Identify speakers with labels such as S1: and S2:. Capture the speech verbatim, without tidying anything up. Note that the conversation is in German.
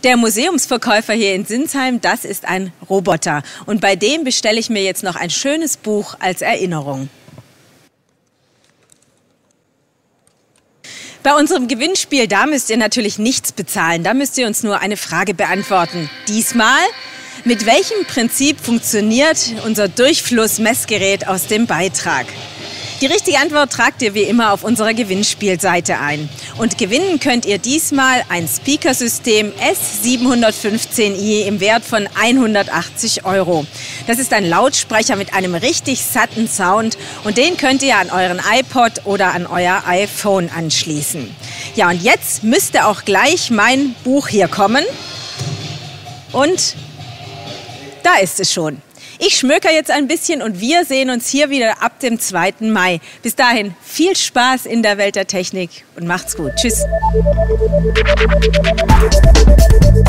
S1: Der Museumsverkäufer hier in Sinsheim, das ist ein Roboter. Und bei dem bestelle ich mir jetzt noch ein schönes Buch als Erinnerung. Bei unserem Gewinnspiel, da müsst ihr natürlich nichts bezahlen. Da müsst ihr uns nur eine Frage beantworten. Diesmal, mit welchem Prinzip funktioniert unser Durchflussmessgerät aus dem Beitrag? Die richtige Antwort tragt ihr wie immer auf unserer Gewinnspielseite ein. Und gewinnen könnt ihr diesmal ein Speakersystem S siebenhundertfünfzehn i im Wert von hundertachtzig Euro. Das ist ein Lautsprecher mit einem richtig satten Sound und den könnt ihr an euren iPod oder an euer iPhone anschließen. Ja, und jetzt müsste auch gleich mein Buch hier kommen. Und da ist es schon. Ich schmöker jetzt ein bisschen und wir sehen uns hier wieder ab dem zweiten Mai. Bis dahin viel Spaß in der Welt der Technik und macht's gut. Tschüss.